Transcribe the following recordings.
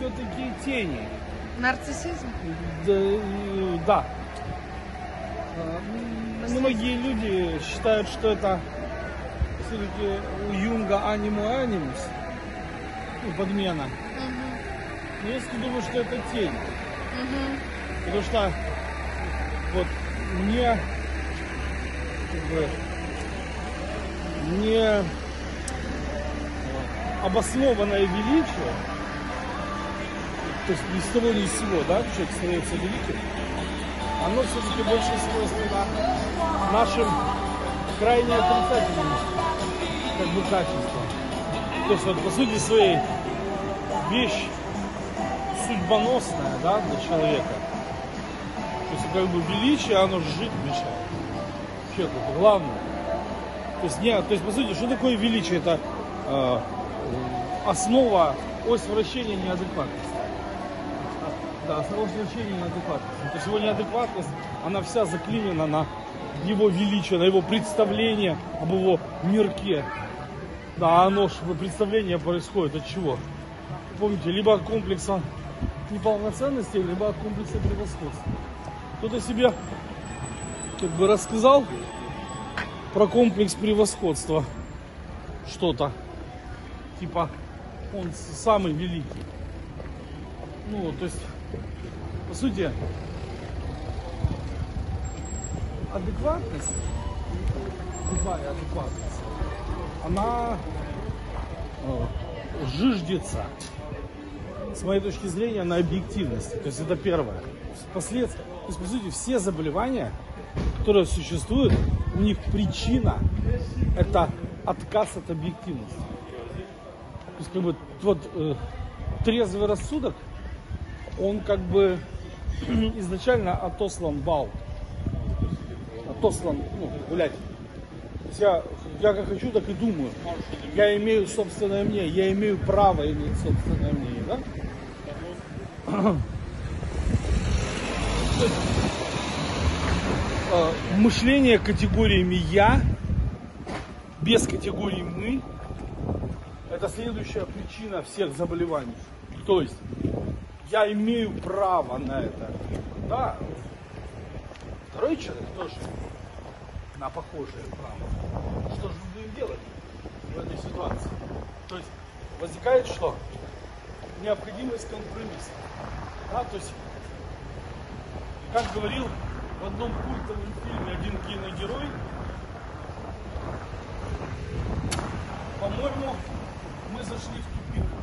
все-таки тени. Нарциссизм? Да. Многие люди считают, что это все-таки у Юнга анимус, подмена. Но я думаю, что это тень. Потому что вот мне не обоснованное величие, то есть ни с того ни с сего, да, человек становится великим, оно все-таки больше свойственно нашим крайне отрицательным как бы качествам. То есть вот по сути своей вещь судьбоносная, да, для человека. То есть как бы величие, оно жить мешает. Вообще это главное. То есть по сути, что такое величие? Это основа, ось вращения неадекватности. Да, основа вращения неадекватности. То есть его неадекватность, она вся заклинена на его величие, на его представление об его мирке. Да, оно же представление происходит от чего? Помните, либо от комплекса неполноценности, либо от комплекса превосходства. Кто-то себе как бы рассказал про комплекс превосходства что-то. Типа он самый великий. Ну, то есть, по сути, адекватность, любая адекватность, она жиждется, с моей точки зрения, на объективности. То есть это первое. Последствия. То есть, по сути, все заболевания, которые существуют, у них причина – это отказ от объективности. То есть, как бы, вот трезвый рассудок, он как бы изначально отослан бал. Отослан, гулять. Я как хочу, так и думаю. Я имею собственное мнение, я имею право иметь собственное мнение, да? Мышление категориями «я», без категории «мы» – это следующая причина всех заболеваний. То есть, я имею право на это. Да, второй человек тоже на похожее право. Что же мы будем делать в этой ситуации? То есть, возникает что? Необходимость компромисса. Да, то есть, как говорил в одном культовом фильме один киногерой, по-моему, мы зашли в тупик.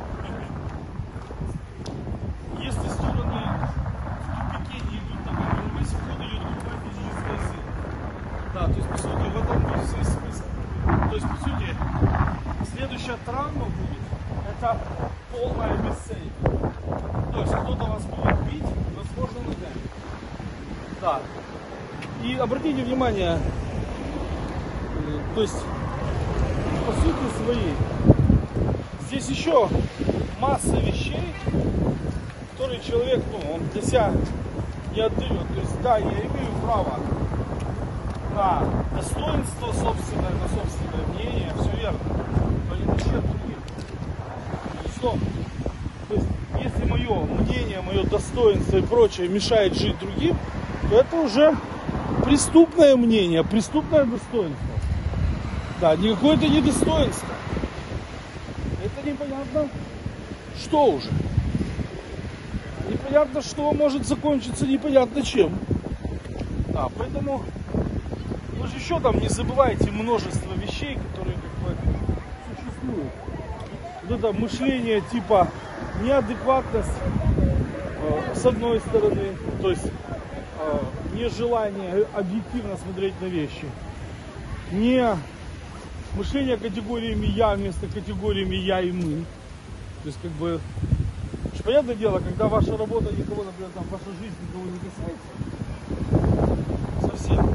Если стороны в тупике не идут на компромисс, вход идет любая физическая сила. Да, то есть, по сути, в этом будет весь смысл. То есть, по сути, следующая травма будет, это полное обесценивание. То есть, кто-то вас будет бить, возможно, ногами. Да. И обратите внимание, то есть, по сути своей, здесь еще масса вещей, которые человек, он для себя не отдает. То есть, да, я имею право на достоинство собственное, на собственное мнение, все верно. Но не насчет других. Что? То есть, если мое мнение, мое достоинство и прочее мешает жить другим, то это уже преступное мнение, преступное достоинство. Да, никакое это не достоинство. Это непонятно, что уже. Непонятно, что может закончиться непонятно чем. Да, поэтому вы же еще там не забывайте множество вещей, которые как бы существуют. Вот это мышление типа неадекватность с одной стороны, то есть нежелание объективно смотреть на вещи, не мышление категориями я вместо категориями я и мы. То есть как бы, понятное дело, когда ваша работа никого, например, там ваша жизнь никого не касается совсем,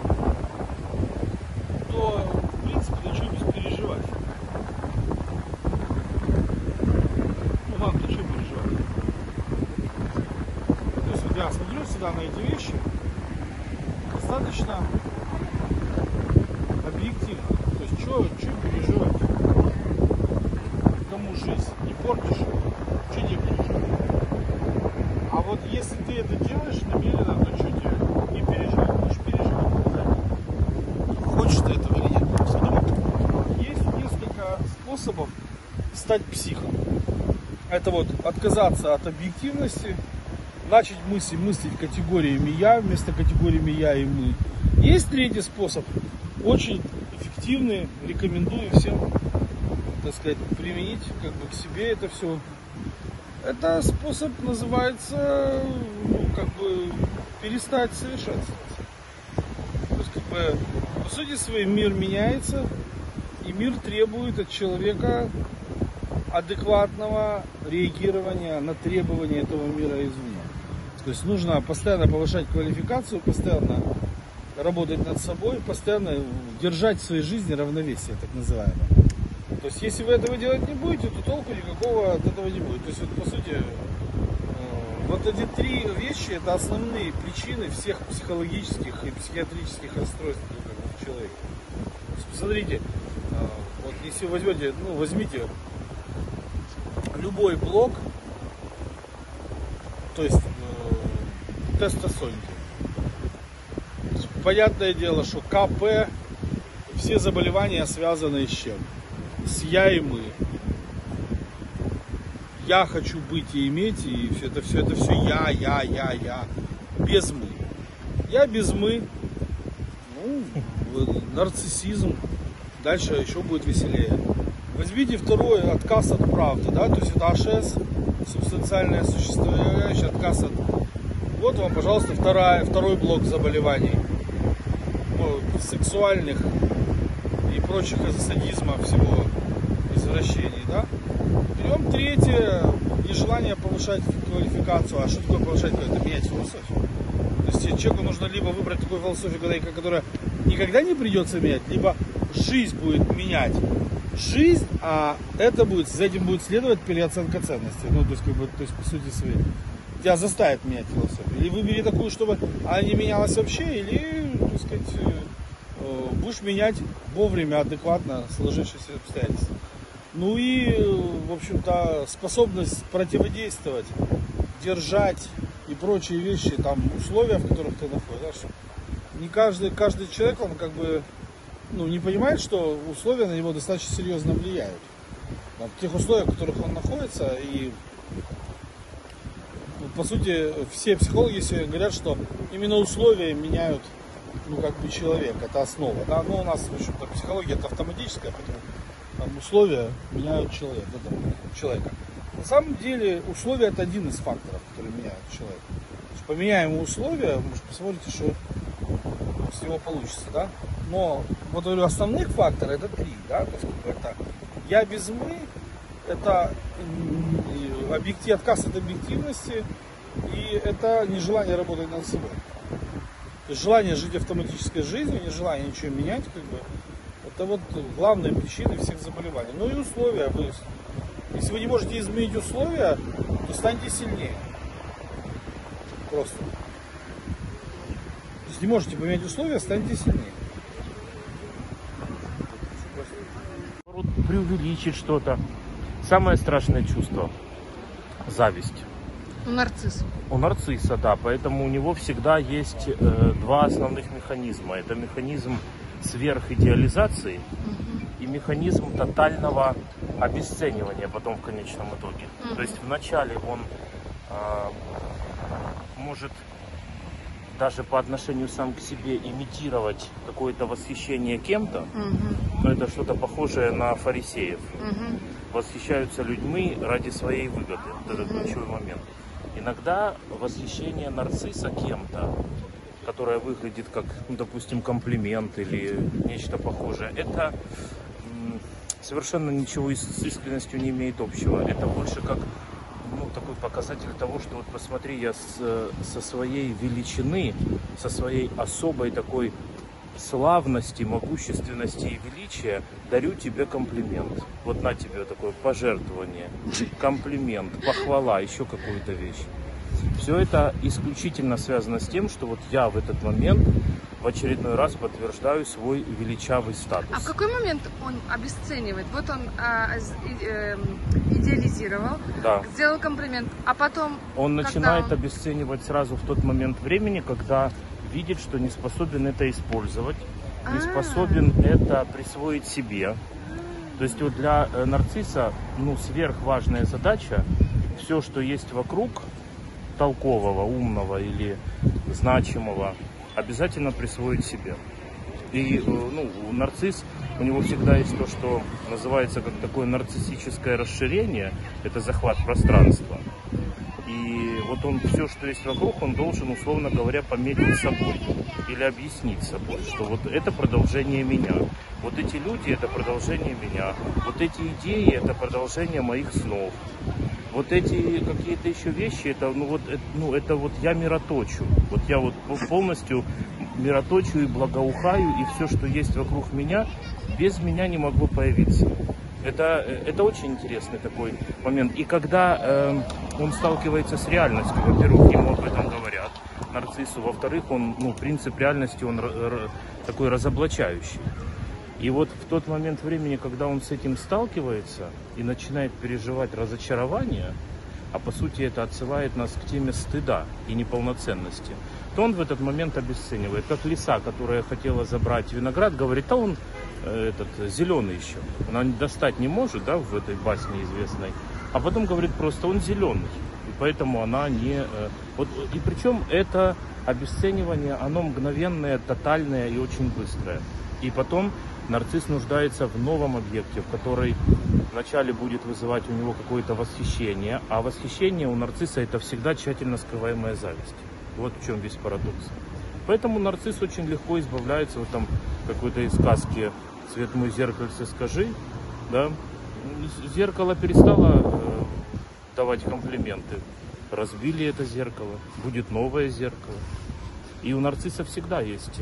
то в принципе ничего без переживать. Ну вам-то что переживать? То есть вот я смотрю всегда на эти вещи достаточно объективно. То есть что переживать? Кому жизнь не портишь, что не переживать? ты это делаешь намеренно, то что тебе не переживай, будешь переживать. Хочешь ты этого или нет? Есть несколько способов стать психом. Это вот отказаться от объективности, начать мыслить категориями «я» вместо категориями «я» и «мы». Есть третий способ, очень эффективный, рекомендую всем, так сказать, применить как бы к себе это все. Это способ называется, ну, как бы, перестать совершенствоваться. То есть, как бы, по сути своей мир меняется, и мир требует от человека адекватного реагирования на требования этого мира извне. То есть нужно постоянно повышать квалификацию, постоянно работать над собой, постоянно держать в своей жизни равновесие, так называемое. То есть если вы этого делать не будете, то толку никакого от этого не будет. То есть вот, по сути, вот эти три вещи — это основные причины всех психологических и психиатрических расстройств у человека. Посмотрите, вот если вы возьмете, ну, возьмите любой блок, то есть тестосоники. Понятное дело, что КП, все заболевания связаны с чем? С я и мы. Я хочу быть и иметь, и все это все я. Без мы. Я без мы. Ну, нарциссизм. Дальше еще будет веселее. Возьмите второй — отказ от правды, да, то есть это АШС, субстанциальное существование, отказ от... Вот вам, пожалуйста, второй блок заболеваний, сексуальных и прочих, садизма, всего, извращений, да. Берем третье, нежелание повышать квалификацию. А что такое повышать квалификацию? Это менять философию. То есть человеку нужно либо выбрать такую философию, которая никогда не придется менять, либо жизнь будет менять жизнь, а это будет, за этим будет следовать переоценка ценностей. Ну, то есть, как бы, то есть, по сути своей, тебя заставит менять философию. Или выбери такую, чтобы она не менялась вообще, или, так сказать, будешь менять вовремя, адекватно сложившиеся обстоятельства. Ну и, в общем-то, способность противодействовать, держать и прочие вещи, там, условия, в которых ты находишься. Не каждый человек, он как бы, ну, не понимает, что условия на него достаточно серьезно влияют. В тех условиях, в которых он находится, и по сути все психологи говорят, что именно условия меняют, ну, как бы, человека, это основа, да? Но у нас, в общем-то, психология — это автоматическая, поэтому там условия меняют человека. На самом деле условия — это один из факторов, которые меняют человека. Поменяем условия, может, посмотрите, что с него получится, да? Но вот, говорю, основных факторов — это три, да? То есть, это я без мы, это отказ от объективности, и это нежелание работать над собой. То есть желание жить автоматической жизнью, нежелание ничего менять, как бы, это вот главные причины всех заболеваний. Ну и условия. Если вы не можете изменить условия, то станьте сильнее. Просто. Если не можете поменять условия, станьте сильнее. Преувеличить что-то. Самое страшное чувство — зависть. У нарцисса. У нарцисса, да. Поэтому у него всегда есть два основных механизма. Это механизм сверхидеализации и механизм тотального обесценивания потом в конечном итоге. То есть вначале он может даже по отношению сам к себе имитировать какое-то восхищение кем-то, но это что-то похожее на фарисеев. Восхищаются людьми ради своей выгоды. Вот этот ключевой момент. Иногда восхищение нарцисса кем-то, которое выглядит как, ну, допустим, комплимент или нечто похожее, это совершенно ничего с искренностью не имеет общего. Это больше как, ну, такой показатель того, что вот посмотри, я со своей величины, со своей особой такой славности, могущественности и величия дарю тебе комплимент. Вот на тебе такое пожертвование, комплимент, похвала, еще какую-то вещь. Все это исключительно связано с тем, что вот я в этот момент в очередной раз подтверждаю свой величавый статус. А в какой момент он обесценивает? Вот он идеализировал, Да. сделал комплимент, а потом... Он начинает обесценивать сразу в тот момент времени, когда видит, что не способен это использовать, не способен это присвоить себе. То есть вот для нарцисса сверхважная задача все, что есть вокруг толкового, умного или значимого, обязательно присвоить себе. И нарцисс, у него всегда есть то, что называется как такое нарциссическое расширение, это захват пространства. И вот он все, что есть вокруг, он должен, условно говоря, пометить собой или объяснить собой, что вот это продолжение меня, вот эти люди это продолжение меня, вот эти идеи это продолжение моих снов, вот эти какие-то еще вещи, это вот я мироточу, вот я вот полностью мироточу и благоухаю, и все, что есть вокруг меня, без меня не могло появиться. Это очень интересный такой момент. И когда он сталкивается с реальностью, во-первых, ему об этом говорят, нарциссу, во-вторых, принцип реальности, он такой разоблачающий. И вот в тот момент времени, когда он с этим сталкивается и начинает переживать разочарование, а по сути это отсылает нас к теме стыда и неполноценности, то он в этот момент обесценивает. Как лиса, которая хотела забрать виноград, говорит, а он зеленый еще. Она достать не может, да, в этой басне известной. А потом говорит просто, он зеленый. И поэтому она не... И причем это обесценивание, оно мгновенное, тотальное и очень быстрое. И потом нарцисс нуждается в новом объекте, в который вначале будет вызывать у него какое-то восхищение. А восхищение у нарцисса это всегда тщательно скрываемая зависть. Вот в чем весь парадокс. Поэтому нарцисс очень легко избавляется, вот там какой-то из сказки «Свет мой, зеркальце, скажи», да, зеркало перестало давать комплименты, разбили это зеркало, будет новое зеркало. И у нарцисса всегда есть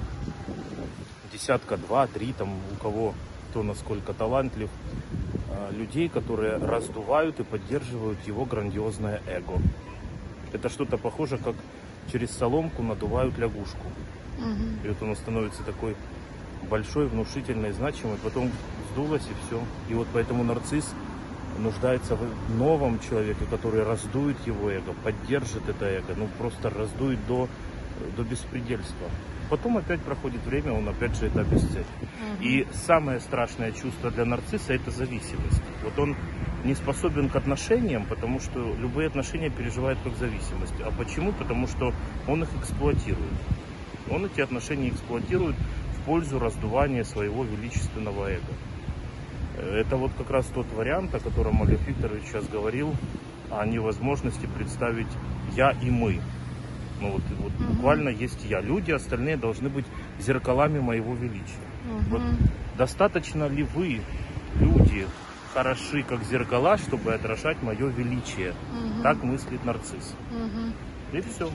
десятка, два, три, там у кого кто насколько талантлив, людей, которые раздувают и поддерживают его грандиозное эго. Это что-то похоже, как через соломку надувают лягушку. И вот он становится такой большой, внушительный, значимый, потом сдулось и все. И вот поэтому нарцисс нуждается в новом человеке, который раздует его эго, поддержит это эго, просто раздует до беспредельства. Потом опять проходит время, он опять же это обесценит. И самое страшное чувство для нарцисса это зависимость. Вот он не способен к отношениям, потому что любые отношения переживает как зависимость. А почему? Потому что он их эксплуатирует. Он эти отношения эксплуатирует в пользу раздувания своего величественного эго. Это вот как раз тот вариант, о котором Олег Викторович сейчас говорил, о невозможности представить «я» и «мы». Буквально есть я. Люди остальные должны быть зеркалами моего величия. Вот достаточно ли вы, люди, хороши как зеркала, чтобы отражать мое величие? Так мыслит нарцисс. И все.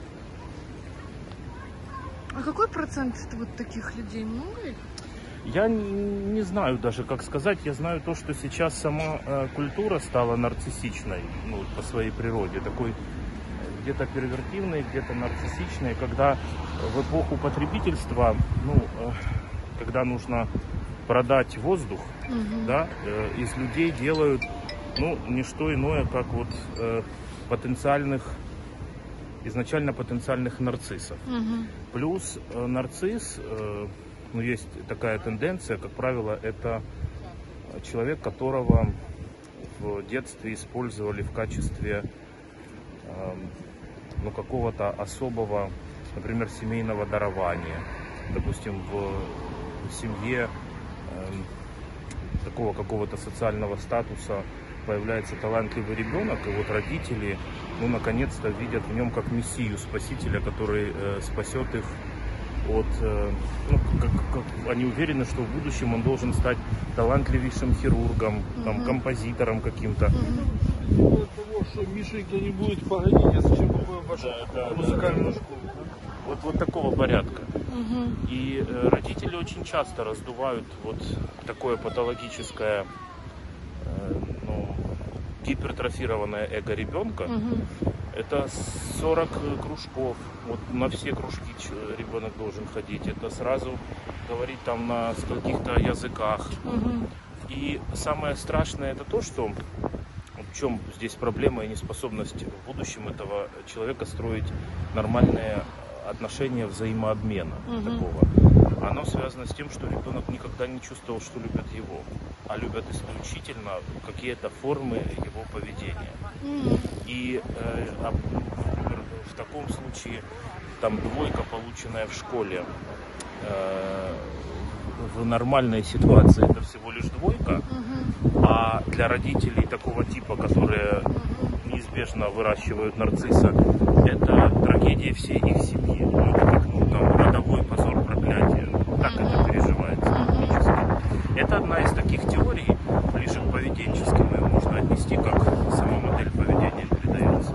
А какой процент вот таких людей? Много их? Я не знаю даже, как сказать. Я знаю то, что сейчас сама культура стала нарциссичной, по своей природе. Такой где-то первертивной, где-то нарциссичной, когда в эпоху потребительства, когда нужно продать воздух, да, из людей делают, не что иное, как вот изначально потенциальных нарциссов. Плюс нарцисс, есть такая тенденция, как правило, это человек, которого в детстве использовали в качестве какого-то особого, например, семейного дарования. Допустим, в семье такого какого-то социального статуса появляется талантливый ребенок, и вот родители, наконец-то видят в нем как мессию, спасителя, который спасет их от... как они уверены, что в будущем он должен стать талантливейшим хирургом, композитором каким-то. Того, что Мишенька не будет погодить, я зачем попаду в вашу музыкальную школу? Вот такого порядка. И родители очень часто раздувают вот такое патологическое, гипертрофированное эго ребенка. Это 40 кружков. Вот на все кружки ребенок должен ходить. Это сразу говорить там на каких-то языках. И самое страшное это то, что в чем здесь проблема и неспособность в будущем этого человека строить нормальные отношения взаимообмена такого. Оно связано с тем, что ребенок никогда не чувствовал, что любят его, а любят исключительно какие-то формы его поведения. И например, в таком случае там двойка, полученная в школе, в нормальной ситуации это всего лишь двойка, а для родителей такого типа, которые неизбежно выращивают нарцисса, это трагедия всей их семьи. Ну, это как там, родовой позор, проклятие. Так это переживается фактически. Это одна из таких теорий, ближе к поведенческим, ее можно отнести, как сама модель поведения передается.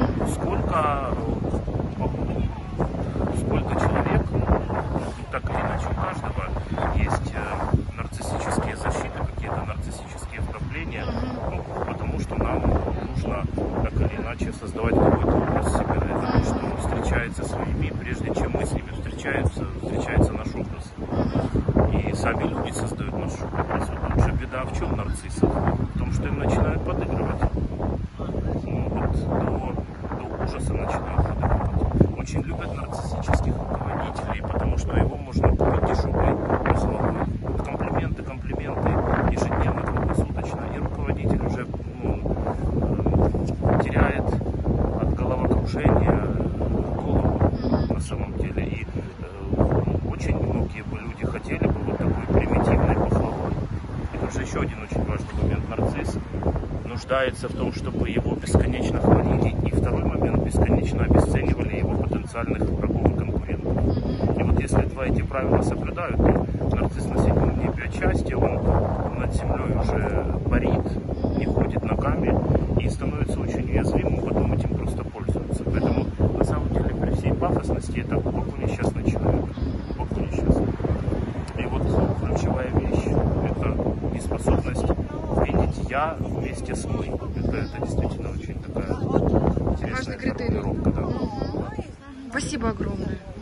Сколько человек, так или иначе у каждого есть нарциссические защиты, какие-то нарциссические вкрапления, ну, потому что нам нужно так или иначе создавать какой-то образ себя для того, что он встречается с людьми, прежде чем мы с ними встречается наш образ. И сами люди создают наш образ. Вот тут же беда в чем нарциссов? В том, что им начинают подыгрывать. Ну, вот до ужаса начинают подыгрывать. Очень любят нарциссических руководителей, потому что его можно купить дешевой услугой. Комплименты ежедневно, круглосуточно. И руководитель уже теряет от головокружения голову на самом деле. И очень многие бы люди хотели бы вот такой примитивной похвалы. Это уже еще один очень важный момент. Нарцисс нуждается в том, чтобы его бесконечно хвалили, и второй момент, бесконечно обесценивали его потенциальных врагов и конкурентов. И вот если два эти правила соблюдают, то нарцисс на седьмом небе от счастья, он над землей уже парит, не ходит ногами и становится очень уязвимым, потом этим просто пользуются. Поэтому на самом деле при всей пафосности это глубоко несчастный человек. Глубоко несчастный. И вот ключевая вещь — это неспособность видеть я вместе с мы. Это действительно очень такая интересная формулировка. Да. Спасибо огромное.